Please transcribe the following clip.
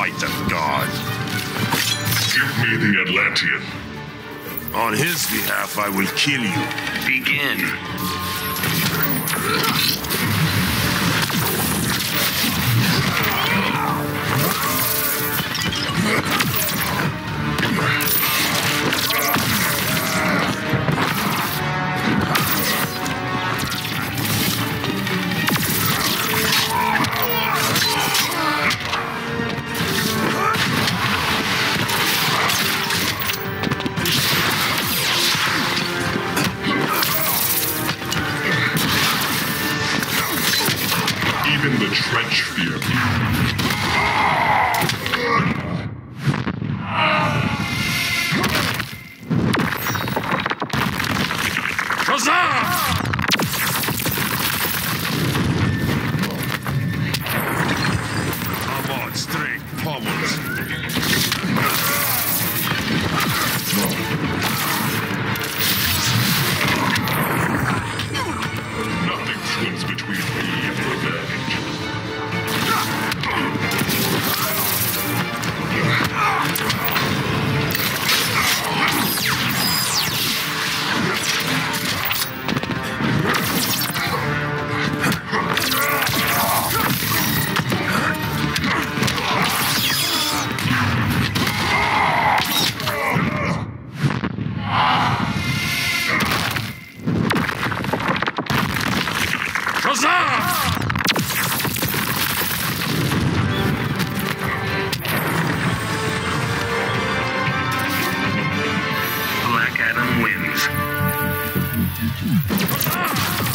fight the god. Give me the Atlantean. On his behalf, I will kill you. Begin. Even the trench fear me. Come on, straight pummels. Nothing swims between me and revenge. Black Adam wins.